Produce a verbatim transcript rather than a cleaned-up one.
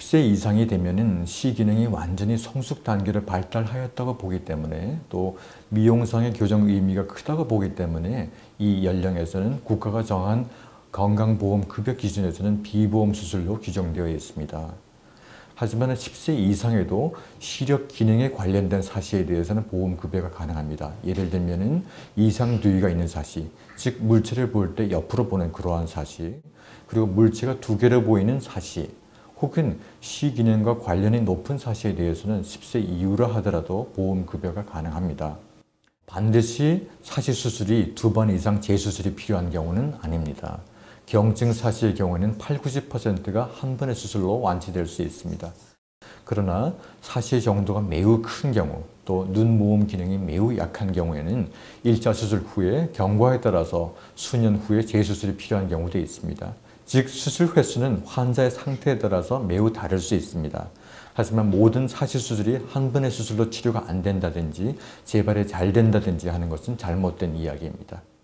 세 이상이 되면은 시기능이 완전히 성숙 단계를 발달하였다고 보기 때문에 또 미용상의 교정 의미가 크다고 보기 때문에 이 연령에서는 국가가 정한 건강보험 급여 기준에서는 비보험 수술로 규정되어 있습니다. 하지만 십 세 이상에도 시력 기능에 관련된 사시에 대해서는 보험 급여가 가능합니다. 예를 들면은 이상 두위가 있는 사시, 즉 물체를 볼 때 옆으로 보는 그러한 사시, 그리고 물체가 두 개로 보이는 사시, 혹은 시기능과 관련이 높은 사시에 대해서는 십 세 이후라 하더라도 보험 급여가 가능합니다. 반드시 사시 수술이 두 번 이상 재수술이 필요한 경우는 아닙니다. 경증 사시의 경우에는 팔, 구십 퍼센트가 한 번의 수술로 완치될 수 있습니다. 그러나 사시의 정도가 매우 큰 경우, 또 눈 모음 기능이 매우 약한 경우에는 일 차 수술 후에 경과에 따라서 수년 후에 재수술이 필요한 경우도 있습니다. 즉 수술 횟수는 환자의 상태에 따라서 매우 다를 수 있습니다. 하지만 모든 사시 수술이 한 번의 수술로 치료가 안 된다든지 재발이 잘 된다든지 하는 것은 잘못된 이야기입니다.